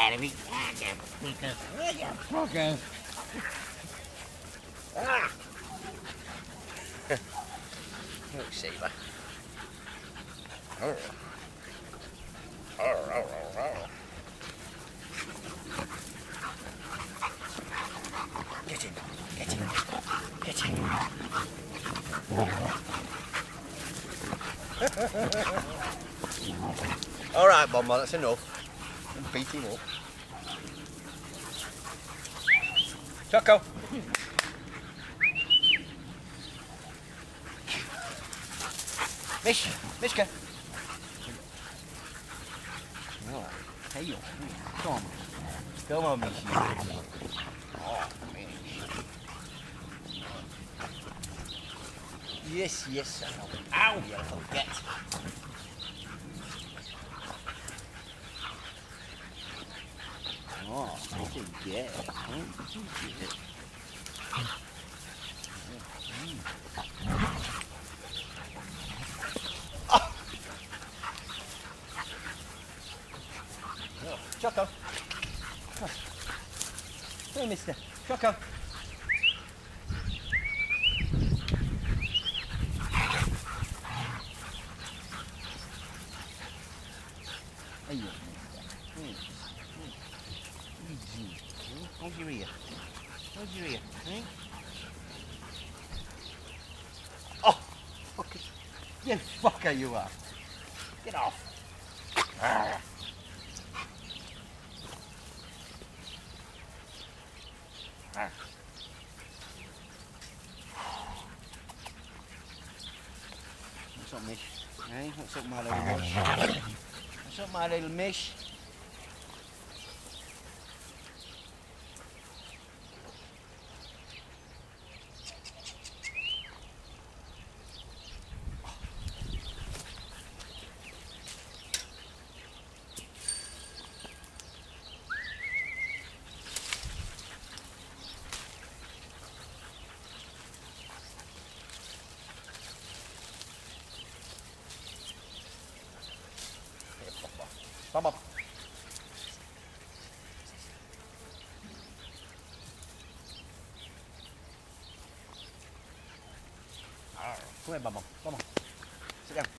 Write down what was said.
of me. Fucker. Ah. Look, Sabre. Get in, get in, get in. All right, Bomber, that's enough. Beat him up. Choco. Mishka. Oh, hey, come on. Come on, Mishka. Oh, Mish. Yes, I know. Ow, you forget. Oh, what did you get? What did you get? Choco. Come on. Come here, mister. Choco. Hey, you, mister. Easy. Hold your ear. Hold your ear. Eh? Oh! Fucker. You fucker you are. Get off. Arr. Arr. What's up, Mish? Eh? What's up, my little mish? What's up, my little mish? Come on. Come here, Bubba. Come on.